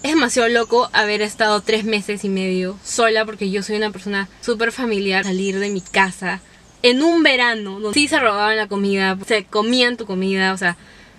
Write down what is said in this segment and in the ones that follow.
Es demasiado loco haber estado 3 meses y medio sola, porque yo soy una persona súper familiar. Salir de mi casa en un verano donde sí se robaban la comida, se comían tu comida, o sea...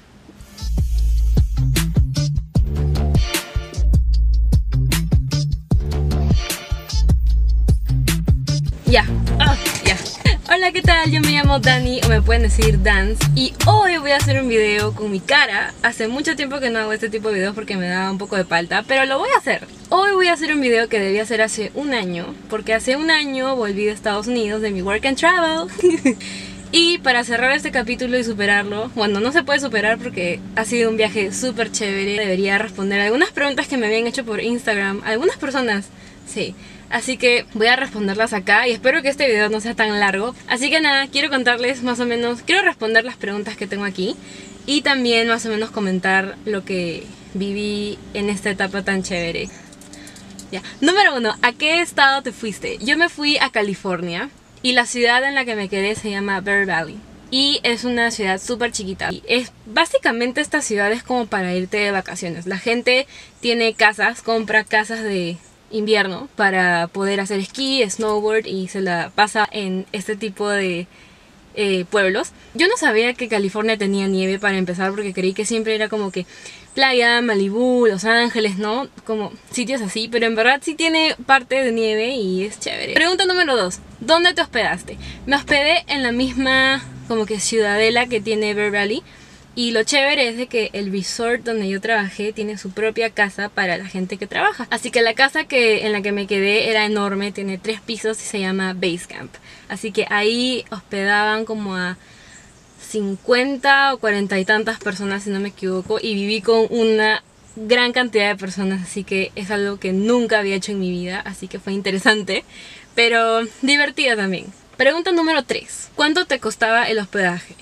Ya. Hola, ¿qué tal? Yo me llamo Dani, o me pueden decir Dance, y hoy voy a hacer un video con mi cara. Hace mucho tiempo que no hago este tipo de videos porque me da un poco de palta, pero lo voy a hacer. Hoy voy a hacer un video que debía hacer hace un año, porque hace un año volví de Estados Unidos de mi work and travel. Y para cerrar este capítulo y superarlo, bueno, no se puede superar porque ha sido un viaje súper chévere. Debería responder algunas preguntas que me habían hecho por Instagram, algunas personas, sí. Así que voy a responderlas acá y espero que este video no sea tan largo. Así que nada, quiero contarles más o menos, quiero responder las preguntas que tengo aquí y también más o menos comentar lo que viví en esta etapa tan chévere. Ya. Número 1, ¿a qué estado te fuiste? Yo me fui a California y la ciudad en la que me quedé se llama Bear Valley. Y es una ciudad súper chiquita. Y básicamente esta ciudad es como para irte de vacaciones. La gente tiene casas, compra casas de invierno para poder hacer esquí, snowboard y se la pasa en este tipo de pueblos. Yo no sabía que California tenía nieve para empezar, porque creí que siempre era como que playa, Malibú, Los Ángeles, ¿no? Como sitios así, pero en verdad sí tiene parte de nieve y es chévere. Pregunta número 2, ¿dónde te hospedaste? Me hospedé en la misma como que ciudadela que tiene Bear Valley. Y lo chévere es de que el resort donde yo trabajé tiene su propia casa para la gente que trabaja. Así que la casa en la que me quedé era enorme, tiene 3 pisos y se llama Base Camp. Así que ahí hospedaban como a 50 o 40 y tantas personas, si no me equivoco. Y viví con una gran cantidad de personas, así que es algo que nunca había hecho en mi vida. Así que fue interesante, pero divertida también. Pregunta número 3. ¿Cuánto te costaba el hospedaje?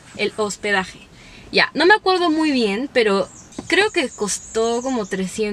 Ya, no me acuerdo muy bien, pero creo que costó como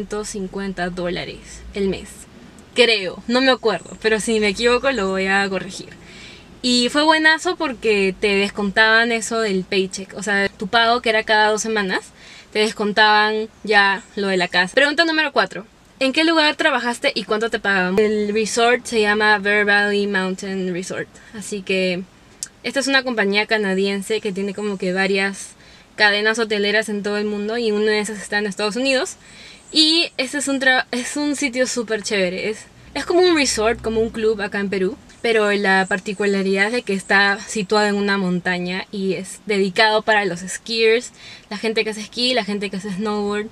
$350 el mes. Creo, no me acuerdo, pero si me equivoco lo voy a corregir. Y fue buenazo porque te descontaban eso del paycheck, o sea, tu pago que era cada 2 semanas, te descontaban ya lo de la casa. Pregunta número 4. ¿En qué lugar trabajaste y cuánto te pagaban? El resort se llama Bear Valley Mountain Resort, así que esta es una compañía canadiense que tiene como que varias cadenas hoteleras en todo el mundo y una de esas está en Estados Unidos. Y este es un sitio súper chévere. Es como un resort, como un club acá en Perú, pero la particularidad es de que está situado en una montaña y es dedicado para los skiers, la gente que hace esquí, la gente que hace snowboard,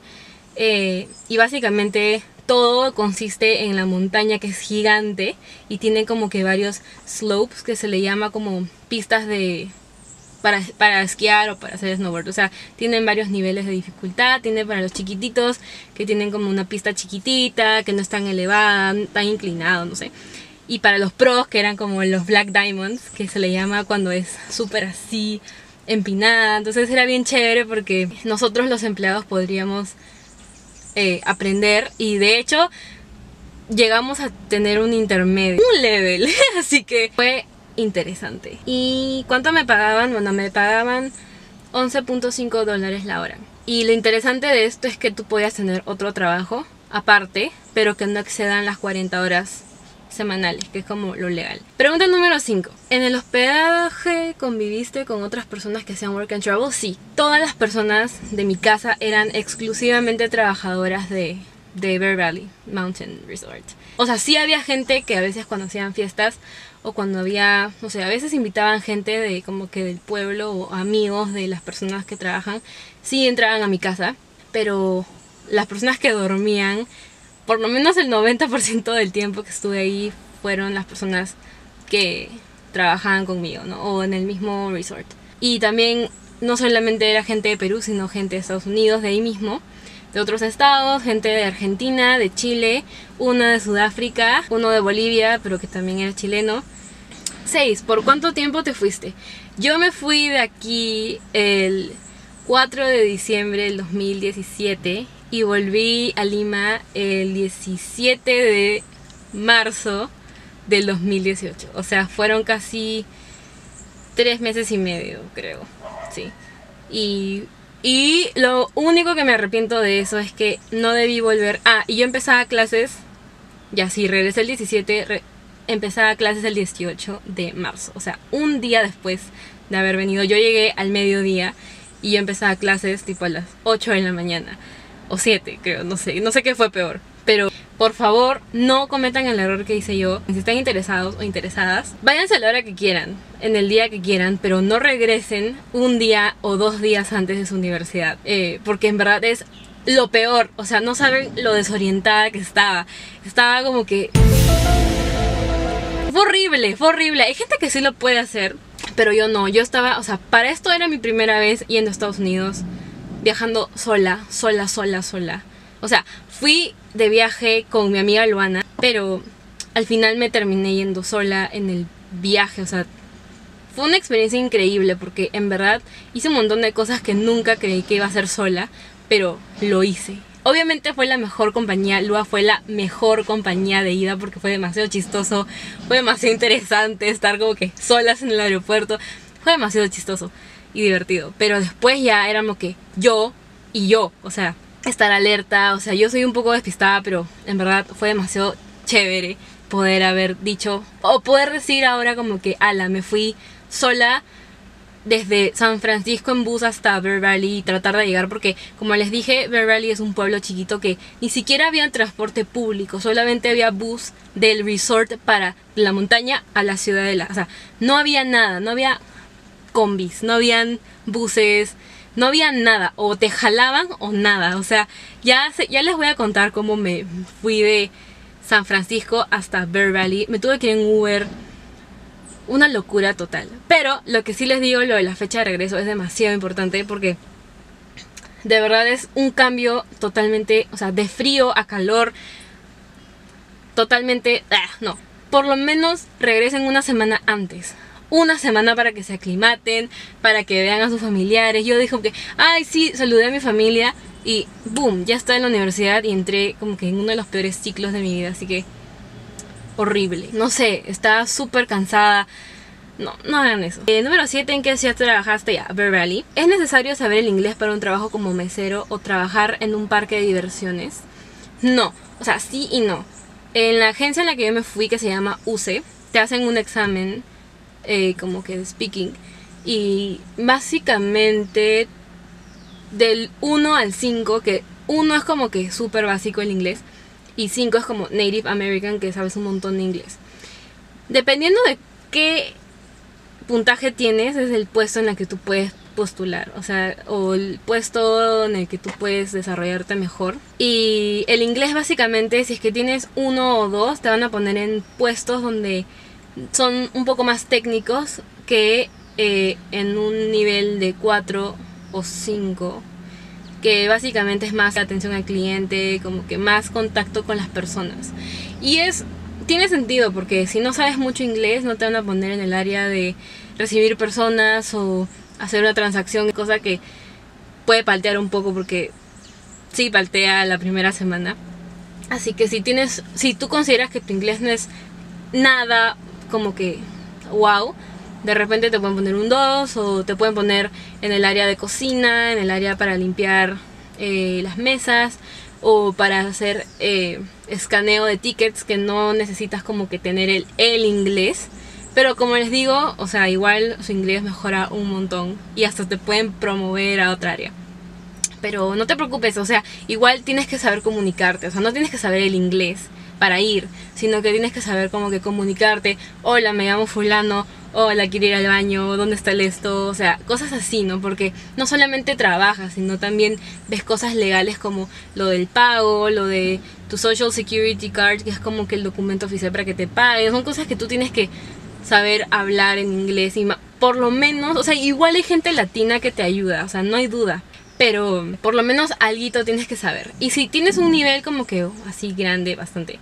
y básicamente todo consiste en la montaña, que es gigante y tiene como que varios slopes, que se le llama como pistas para esquiar o para hacer snowboard. O sea, tienen varios niveles de dificultad. Tiene para los chiquititos, que tienen como una pista chiquitita, que no es tan elevada, tan inclinado, no sé. Y para los pros, que eran como los Black Diamonds, que se le llama cuando es súper así empinada. Entonces era bien chévere porque nosotros los empleados podríamos aprender. Y de hecho llegamos a tener un intermedio, un level. Así que fue interesante. ¿Y cuánto me pagaban? Bueno, me pagaban $11.5 la hora. Y lo interesante de esto es que tú podías tener otro trabajo aparte, pero que no excedan las 40 horas semanales, que es como lo legal. Pregunta número 5. ¿En el hospedaje conviviste con otras personas que hacían work and travel? Sí, todas las personas de mi casa eran exclusivamente trabajadoras de Bear Valley Mountain Resort. O sea, sí había gente que a veces cuando hacían fiestas o cuando había, no sé, a veces invitaban gente de como que del pueblo o amigos de las personas que trabajan, sí entraban a mi casa, pero las personas que dormían, por lo menos el 90% del tiempo que estuve ahí, fueron las personas que trabajaban conmigo, ¿no? O en el mismo resort. Y también no solamente era gente de Perú, sino gente de Estados Unidos, de ahí mismo, de otros estados, gente de Argentina, de Chile, una de Sudáfrica, uno de Bolivia, pero que también era chileno. 6. ¿Por cuánto tiempo te fuiste? Yo me fui de aquí el 4 de diciembre del 2017 y volví a Lima el 17 de marzo del 2018. O sea, fueron casi 3 meses y medio, creo. Sí. Y Y lo único que me arrepiento de eso es que no debí volver. Y yo empezaba clases, ya sí, regresé el 17, empezaba clases el 18 de marzo. O sea, un día después de haber venido. Yo llegué al mediodía y yo empezaba clases tipo a las 8 de la mañana. O 7, creo, no sé qué fue peor. Pero por favor, no cometan el error que hice yo. Si están interesados o interesadas, váyanse a la hora que quieran, en el día que quieran, pero no regresen un día o 2 días antes de su universidad. Porque en verdad es lo peor. O sea, no saben lo desorientada que estaba. Estaba como que... Fue horrible, fue horrible. Hay gente que sí lo puede hacer, pero yo no. Yo estaba, o sea, para esto era mi primera vez yendo a Estados Unidos, viajando sola. O sea, fui de viaje con mi amiga Luana, pero al final me terminé yendo sola en el viaje. O sea, fue una experiencia increíble porque en verdad hice un montón de cosas que nunca creí que iba a hacer sola, pero lo hice. Obviamente fue la mejor compañía, Lua fue la mejor compañía de ida porque fue demasiado chistoso, fue demasiado interesante estar como que solas en el aeropuerto, fue demasiado chistoso y divertido. Pero después ya éramos que yo y yo, o sea, estar alerta, o sea, yo soy un poco despistada, pero en verdad fue demasiado chévere poder haber dicho, o poder decir ahora como que, ala, me fui sola desde San Francisco en bus hasta Bear Valley y tratar de llegar, porque como les dije, Bear Valley es un pueblo chiquito que ni siquiera había transporte público, solamente había bus del resort para la montaña a la ciudadela. O sea, no había nada, no había combis, no habían buses, no había nada, o te jalaban o nada. O sea, ya les voy a contar cómo me fui de San Francisco hasta Bear Valley. Me tuve que ir en Uber, una locura total. Pero lo que sí les digo, lo de la fecha de regreso es demasiado importante porque de verdad es un cambio totalmente, o sea, de frío a calor, totalmente, no. Por lo menos regresen una semana antes. Una semana para que se aclimaten, para que vean a sus familiares. Yo dije que, ay sí, saludé a mi familia y boom, ya estaba en la universidad y entré como que en uno de los peores ciclos de mi vida, así que horrible. No sé, estaba súper cansada. No hagan eso. Número 7, ¿en qué ciudad trabajaste? Ya, Bear Valley. ¿Es necesario saber el inglés para un trabajo como mesero o trabajar en un parque de diversiones? No, o sea, sí y no. En la agencia en la que yo me fui, que se llama UC, te hacen un examen como que de speaking, y básicamente del 1 al 5, que 1 es como que súper básico el inglés y 5 es como Native American, que sabes un montón de inglés. Dependiendo de qué puntaje tienes, es el puesto en el que tú puedes postular, o sea, o el puesto en el que tú puedes desarrollarte mejor. Y el inglés básicamente, si es que tienes 1 o 2, te van a poner en puestos donde son un poco más técnicos que en un nivel de 4 o 5, que básicamente es más atención al cliente, como que más contacto con las personas. Y tiene sentido porque si no sabes mucho inglés no te van a poner en el área de recibir personas o hacer una transacción, cosa que puede paltear un poco porque sí paltea la primera semana. Así que si tú consideras que tu inglés no es nada como que wow, de repente te pueden poner un 2 o te pueden poner en el área de cocina, en el área para limpiar las mesas o para hacer escaneo de tickets, que no necesitas como que tener el inglés. Pero como les digo, o sea, igual su inglés mejora un montón y hasta te pueden promover a otra área. Pero no te preocupes, o sea, igual tienes que saber comunicarte, o sea, no tienes que saber el inglés para ir, sino que tienes que saber como que comunicarte. Hola, me llamo fulano, hola, quiero ir al baño, ¿dónde está el esto? O sea, cosas así, ¿no? Porque no solamente trabajas, sino también ves cosas legales como lo del pago, lo de tu Social Security Card, que es como que el documento oficial para que te paguen. Son cosas que tú tienes que saber hablar en inglés y por lo menos, o sea, igual hay gente latina que te ayuda, o sea, no hay duda. Pero por lo menos alguito tienes que saber. Y si tienes un nivel como que así grande, bastante,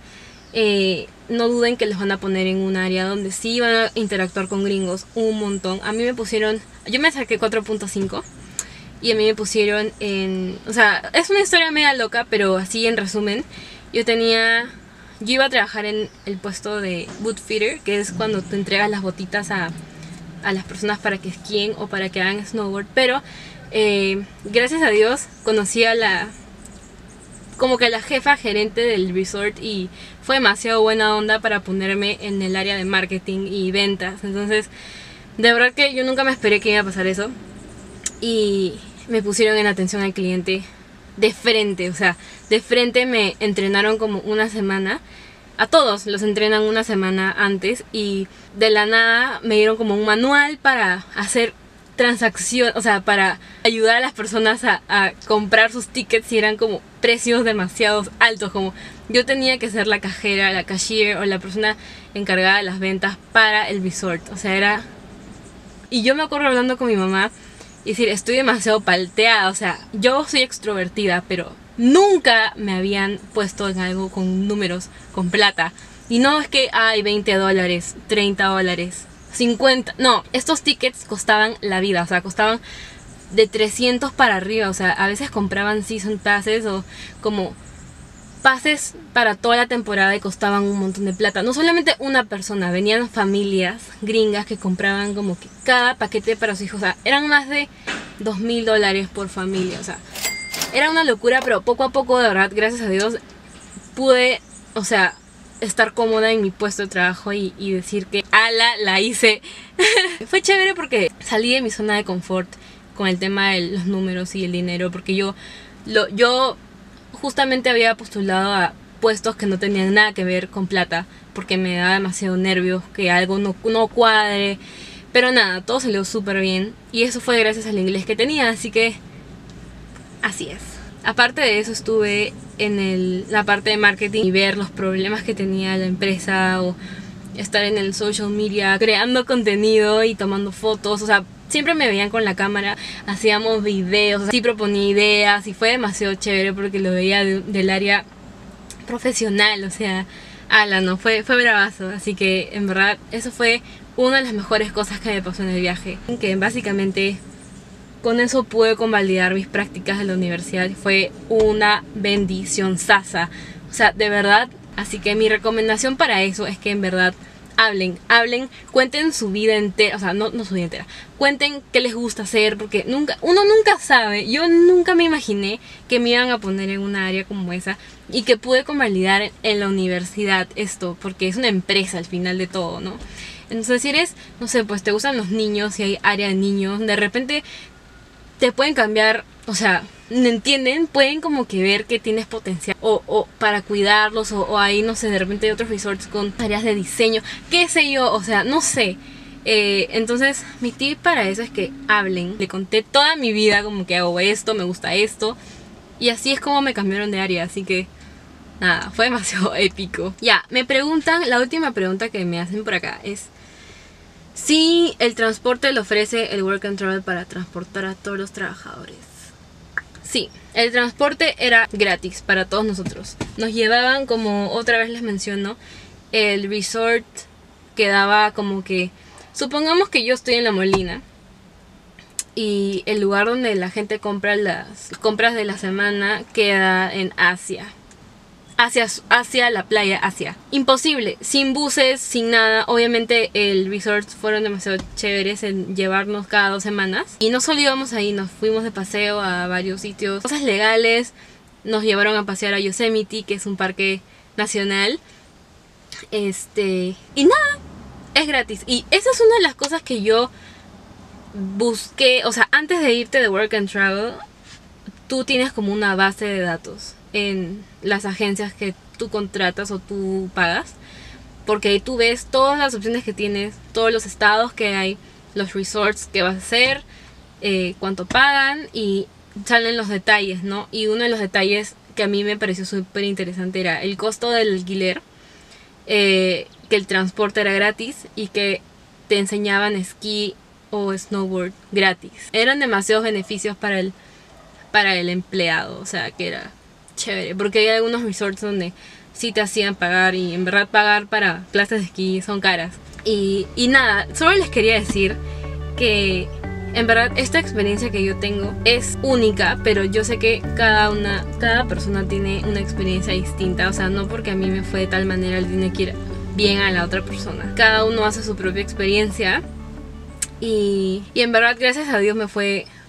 no duden que les van a poner en un área donde sí van a interactuar con gringos un montón. A mí me pusieron, yo me saqué 4.5 y a mí me pusieron en, o sea, es una historia media loca, pero así en resumen, yo iba a trabajar en el puesto de boot fitter, que es cuando tú entregas las botitas a las personas para que esquíen o para que hagan snowboard, pero Gracias a Dios conocí a como que la jefa gerente del resort y fue demasiado buena onda para ponerme en el área de marketing y ventas. Entonces, de verdad que yo nunca me esperé que iba a pasar eso. Y me pusieron en atención al cliente de frente, o sea, de frente me entrenaron como una semana. A todos los entrenan una semana antes y de la nada me dieron como un manual para hacer transacción, o sea, para ayudar a las personas a comprar sus tickets y eran como precios demasiado altos, como yo tenía que ser la cajera, la cashier o la persona encargada de las ventas para el resort, o sea, era... Y yo me acuerdo hablando con mi mamá y decir, estoy demasiado palteada, o sea, yo soy extrovertida, pero nunca me habían puesto en algo con números, con plata. Y no es que hay $20, $30, 50, no, estos tickets costaban la vida, o sea, costaban de 300 para arriba, o sea, a veces compraban season passes o como pases para toda la temporada y costaban un montón de plata. No solamente una persona, venían familias gringas que compraban como que cada paquete para sus hijos, o sea, eran más de $2,000 por familia, o sea, era una locura, pero poco a poco, de verdad, gracias a Dios, pude, o sea, estar cómoda en mi puesto de trabajo y decir que ala, la hice. Fue chévere porque salí de mi zona de confort con el tema de los números y el dinero, porque yo justamente había postulado a puestos que no tenían nada que ver con plata, porque me daba demasiado nervios que algo no cuadre, pero nada, todo salió súper bien y eso fue gracias al inglés que tenía, así que así es. Aparte de eso estuve en la parte de marketing y ver los problemas que tenía la empresa o estar en el social media creando contenido y tomando fotos, o sea, siempre me veían con la cámara, hacíamos videos, sí proponía ideas y fue demasiado chévere porque lo veía del área profesional, o sea, ala, no, fue bravazo, así que en verdad eso fue una de las mejores cosas que me pasó en el viaje, que básicamente con eso pude convalidar mis prácticas de la universidad. Fue una bendición sasa. O sea, de verdad. Así que mi recomendación para eso es que en verdad hablen, cuenten su vida entera. O sea, no su vida entera. Cuenten qué les gusta hacer. Porque uno nunca sabe. Yo nunca me imaginé que me iban a poner en una área como esa. Y que pude convalidar en la universidad esto. Porque es una empresa al final de todo, ¿no? Entonces si eres, no sé, pues te gustan los niños. Si hay área de niños. De repente te pueden cambiar, o sea, ¿me entienden? Pueden como que ver que tienes potencial o para cuidarlos o ahí, no sé, de repente hay otros resorts con áreas de diseño, qué sé yo, o sea, no sé. Entonces mi tip para eso es que hablen. Le conté toda mi vida como que hago esto, me gusta esto y así es como me cambiaron de área, así que nada, fue demasiado épico. Ya, me preguntan, la última pregunta que me hacen por acá es si el transporte le ofrece el Work and Travel para transportar a todos los trabajadores. Sí, el transporte era gratis para todos nosotros. Nos llevaban, como otra vez les menciono, el resort quedaba como que... Supongamos que yo estoy en La Molina y el lugar donde la gente compra las compras de la semana queda en Asia. Hacia la playa, Asia. Imposible, sin buses, sin nada. Obviamente el resort fueron demasiado chéveres en llevarnos cada 2 semanas. Y no solo íbamos ahí, nos fuimos de paseo a varios sitios. Cosas legales, nos llevaron a pasear a Yosemite, que es un parque nacional. Y nada, es gratis. Y esa es una de las cosas que yo busqué. O sea, antes de irte de Work and Travel, tú tienes como una base de datos en las agencias que tú contratas o tú pagas, porque ahí tú ves todas las opciones que tienes, todos los estados que hay, los resorts que vas a hacer, cuánto pagan y salen los detalles, ¿no? Y uno de los detalles que a mí me pareció súper interesante era el costo del alquiler, que el transporte era gratis y que te enseñaban esquí o snowboard gratis. Eran demasiados beneficios para el empleado, o sea que era chévere, porque hay algunos resorts donde sí te hacían pagar y en verdad pagar para clases de esquí son caras. Y nada, solo les quería decir que en verdad esta experiencia que yo tengo es única, pero yo sé que cada persona tiene una experiencia distinta, o sea, no porque a mí me fue de tal manera le tiene que ir bien a la otra persona. Cada uno hace su propia experiencia y en verdad gracias a Dios me fue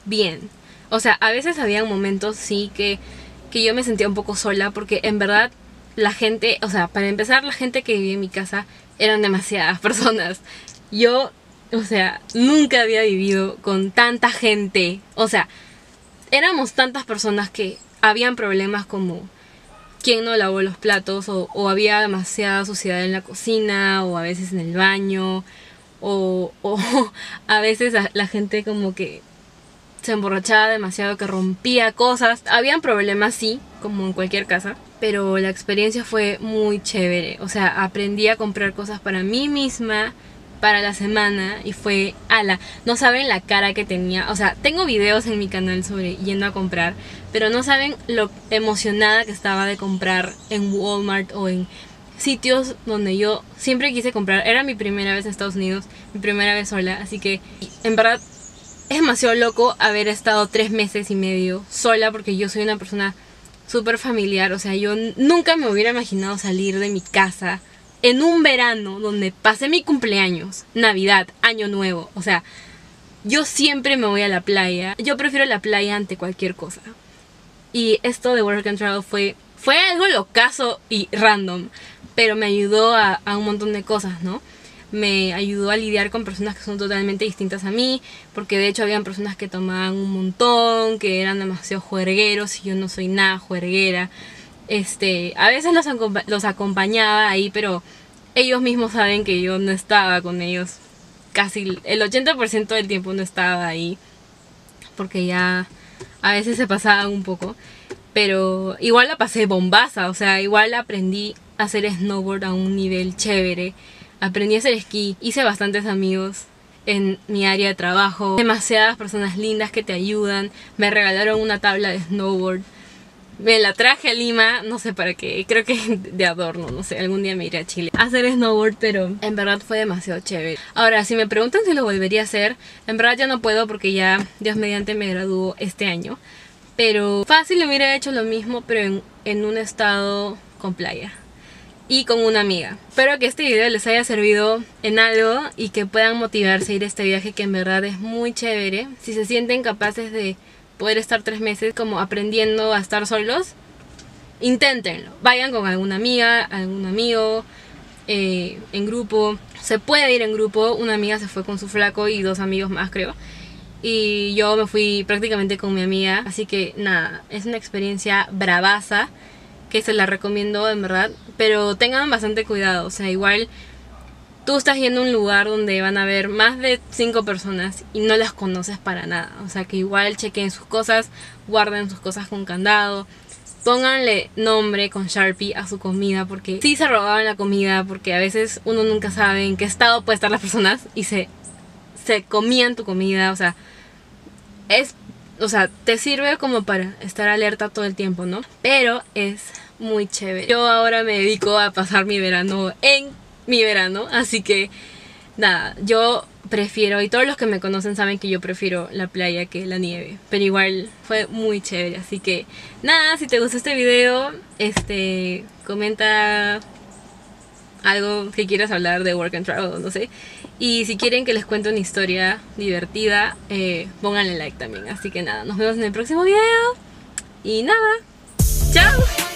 bien. O sea, a veces había momentos sí que yo me sentía un poco sola porque en verdad la gente, o sea, para empezar la gente que vivía en mi casa eran demasiadas personas. Yo, o sea, nunca había vivido con tanta gente. O sea, éramos tantas personas que habían problemas como quién no lavó los platos o había demasiada suciedad en la cocina o a veces en el baño o a veces la gente como que se emborrachaba demasiado, que rompía cosas. Habían problemas, sí, como en cualquier casa, pero la experiencia fue muy chévere. O sea, aprendí a comprar cosas para mí misma, para la semana, y fue ala. No saben la cara que tenía. O sea, tengo videos en mi canal sobre yendo a comprar, pero no saben lo emocionada que estaba de comprar en Walmart o en sitios donde yo siempre quise comprar. Era mi primera vez en Estados Unidos, mi primera vez sola, así que en verdad es demasiado loco haber estado 3 meses y medio sola, porque yo soy una persona súper familiar. O sea, yo nunca me hubiera imaginado salir de mi casa en un verano donde pasé mi cumpleaños, Navidad, Año Nuevo. O sea, yo siempre me voy a la playa. Yo prefiero la playa ante cualquier cosa. Y esto de Work and Travel fue algo locazo y random, pero me ayudó a un montón de cosas, ¿no? Me ayudó a lidiar con personas que son totalmente distintas a mí, porque de hecho habían personas que tomaban un montón, que eran demasiado juergueros y yo no soy nada juerguera. A veces los acompañaba ahí, pero ellos mismos saben que yo no estaba con ellos. Casi el 80% del tiempo no estaba ahí, porque ya a veces se pasaban un poco. Pero igual la pasé bombaza, o sea, igual aprendí a hacer snowboard a un nivel chévere. Aprendí a hacer esquí, hice bastantes amigos en mi área de trabajo, demasiadas personas lindas que te ayudan. Me regalaron una tabla de snowboard, me la traje a Lima, no sé para qué, creo que de adorno, no sé, algún día me iré a Chile a hacer snowboard, pero en verdad fue demasiado chévere. Ahora, si me preguntan si lo volvería a hacer, en verdad ya no puedo porque ya, Dios mediante, me gradúo este año. Pero fácil hubiera hecho lo mismo, pero en un estado con playa y con una amiga. Espero que este video les haya servido en algo y que puedan motivarse a ir a este viaje, que en verdad es muy chévere. Si se sienten capaces de poder estar 3 meses como aprendiendo a estar solos, inténtenlo. Vayan con alguna amiga, algún amigo, en grupo. Se puede ir en grupo. Una amiga se fue con su flaco y 2 amigos más, creo. Y yo me fui prácticamente con mi amiga. Así que nada, es una experiencia bravaza que se la recomiendo en verdad. Pero tengan bastante cuidado. O sea, igual tú estás yendo a un lugar donde van a haber más de 5 personas y no las conoces para nada. O sea, que igual chequen sus cosas, guarden sus cosas con candado. Pónganle nombre con Sharpie a su comida, porque sí se robaban la comida, porque a veces uno nunca sabe en qué estado puede estar las personas y se comían tu comida. O sea, te sirve como para estar alerta todo el tiempo, ¿no? Pero es muy chévere. Yo ahora me dedico a pasar mi verano en mi verano, así que nada, yo prefiero, y todos los que me conocen saben que yo prefiero la playa que la nieve, pero igual fue muy chévere. Así que nada, si te gustó este video, comenta algo que quieras hablar de Work and Travel, no sé. Y si quieren que les cuente una historia divertida, pónganle like también. Así que nada, nos vemos en el próximo video. Y nada, chao.